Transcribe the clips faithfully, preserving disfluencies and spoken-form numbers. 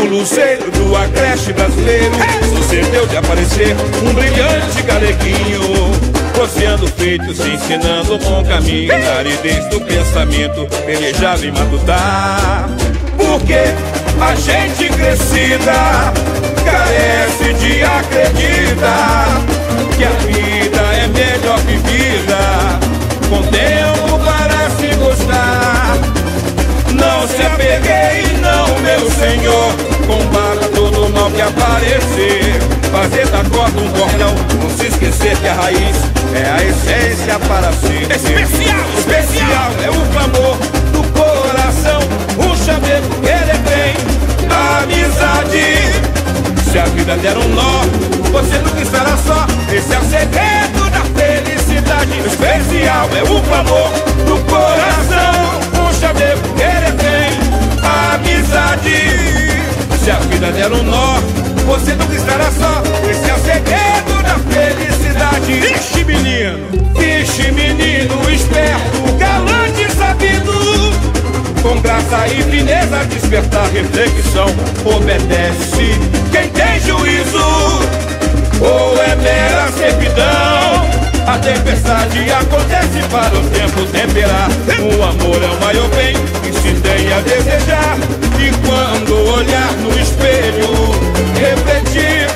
luzeiro do agreste brasileiro, sucedeu de aparecer um brilhante galeguinho, rociando feito, se ensinando um bom caminho, na aridez do pensamento, pelejava em matutar. Porque a gente crescida carece de acreditar que a vida é melhor vivida com tempo para se gostar. Não se apeguei não, meu senhor, combata todo o mal que aparecer. Fazer da corda um cordão, não se esquecer que a raiz é a essência para ser especial, especial. É o clamor do coração, o chamego que ele tem, a amizade. Se a vida der um nó, você nunca estará só. Esse é o segredo da felicidade. Especial é o clamor do coração, o chamego que ele tem, a amizade. Se a vida der um nó, você nunca estará só. Esse é o segredo da felicidade. Vixe, menino! Vixe, menino esperto, galante e sabido, com graça e fineza despertar reflexão. Obedece quem tem juízo, ou é mera servidão? A tempestade acontece para o tempo temperar. O amor é o maior bem que se tem a desejar. E quando olhar no espelho, refletir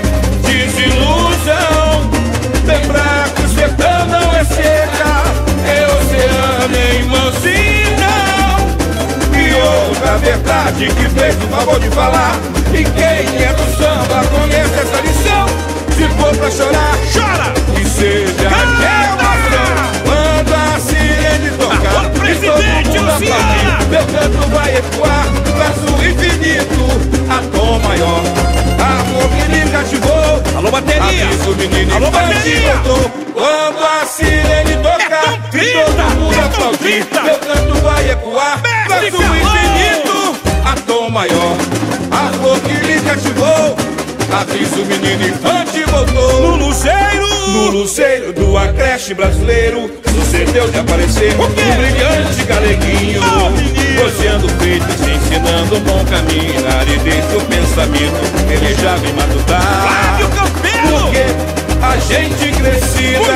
desilusão, lembrar que o sertão não é seca, é oceano em mansidão. E outra verdade que fez o favor de falar, e quem é do samba conhece essa lição. Se for pra chorar, chora! Que seja a emoção quando a sirene tocar e todo mundo aplaudir. Meu canto vai ecoar, verso infinito, a tom maior. Amor que me cativou. Alô, bateria! Aviso, menino, alô, bateria! Quando a sirene tocar é e todo mundo aplaudir. Meu canto vai ecoar, verso infinito, a tom maior. Amor que me cativou. Aviso, o menino infante voltou. No luzeiro, no luzeiro do agreste brasileiro, sucedeu de aparecer um brilhante galeguinho, rociando feitos, ensinando um bom caminho, na aridez do pensamento, pelejava em matutar. Porque a gente crescida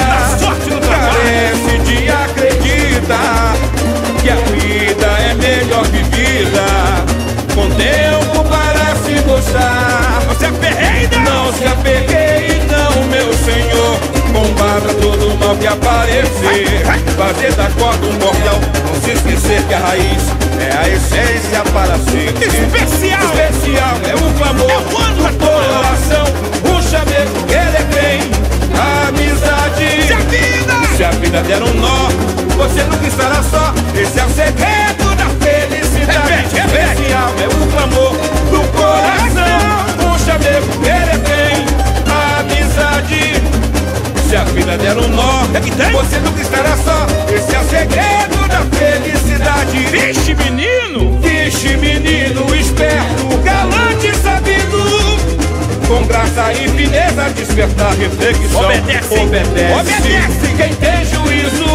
carece de acreditar que a vida é melhor vivida com tempo para se gostar. Não se apeguei não, não se apeguei não, meu senhor, combata todo o mal que aparecer. Fazer da corda um cordão, não se esquecer que a raiz é a essência para ser especial. Especial é o clamor é o ano do coração, o chamego que ele tem, a amizade. Se a vida, se a vida der um nó, você nunca estará só. Esse é o segredo da felicidade. É, é, é, especial é o clamor do coração, o chamego que ele tem, a amizade. Se a vida der um nó, é que tem? Você nunca estará só. Esse é o segredo da felicidade. Vixe, menino! Vixe, menino esperto, galante e sabido, com graça e fineza despertar reflexão. Obedece, obedece, obedece. Quem tem juízo,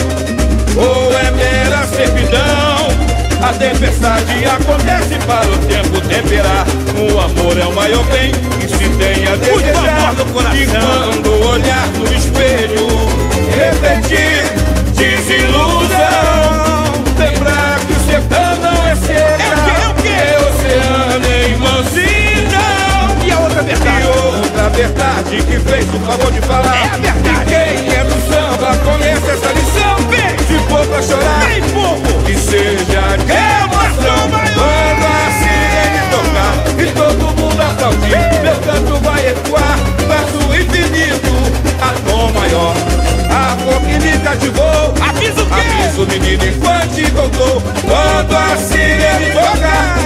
ou é mera servidão? A tempestade acontece para o tempo temperar. O amor é o maior bem que se tem a desejar. E quando olhar no espelho, refletir desilusão, lembrar que o sertão não é seca, é oceano em mansidão. E a outra verdade? E outra verdade que fez o favor de falar, é a verdade. E quem é do samba conhece essa lição. Vem. Se for pra chorar, vem, povo, que seja de emoção quando a sirene tocar e todo mundo aplaudir. Meu canto vai ecoar, verso infinito, a tom maior. A flor que me cativou, avisa o quê? Avisa o menino infante voltou. Quando a sirene tocar